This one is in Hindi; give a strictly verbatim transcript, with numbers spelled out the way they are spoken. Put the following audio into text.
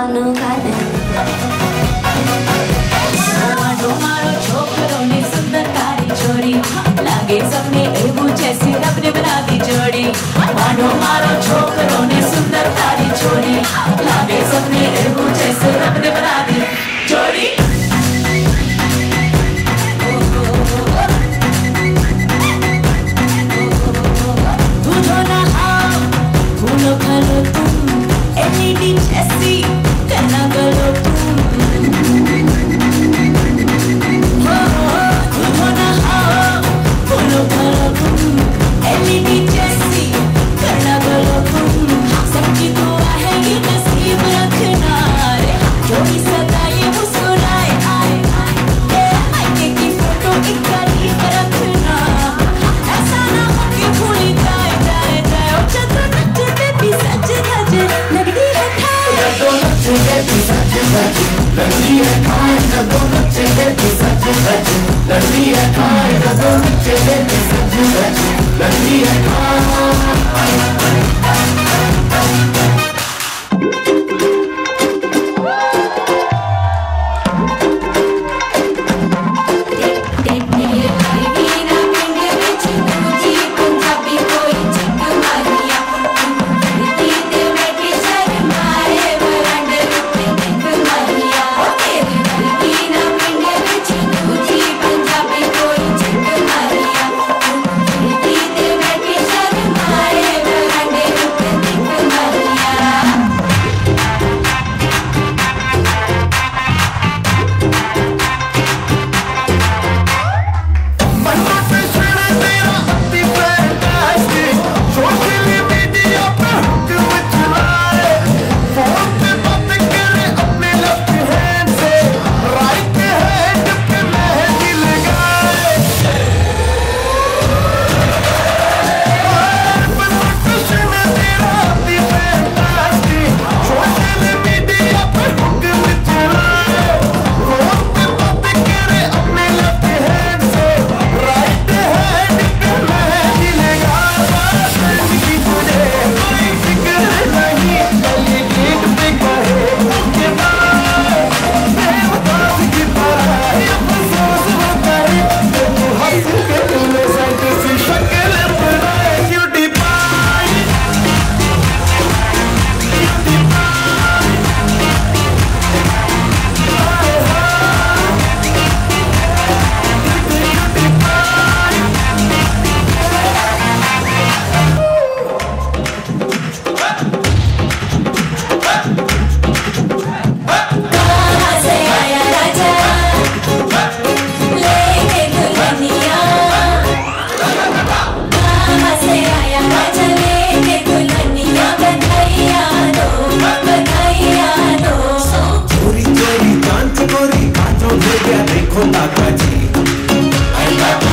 નું ગાને મારો મારો છોકરો ને સુંદર તારી છોરી લાગે સપને એવું જैसी रब ने बना दी जोड़ी मानो मारो छोकरो ने सुंदर तारी छोरी लागे सपने એવું जैसे रब ने बना दी जोड़ी तुझो ना आओ फूलो खलो तुम एलईडी जैसी करना गलो तुम तुझो ना आओ फूलो खलो तुम एलईडी जैसी करना गलो तुम सबकी दुआ है ये नसीब रखना रे जो भी सदा ये मुस्कुराए आए आए आईने की फोटो एक तारीफ रखना ऐसा ना हो कि भूली जाए जाए जाए और चंद्र नचते भी सच धज लगती है ठाई जब नचते भी सच धज लगती है ठाई जब नचते भी सच धज लगती है ठाई जब नचते भी सच धज लगती है ठाई देखो ताका जी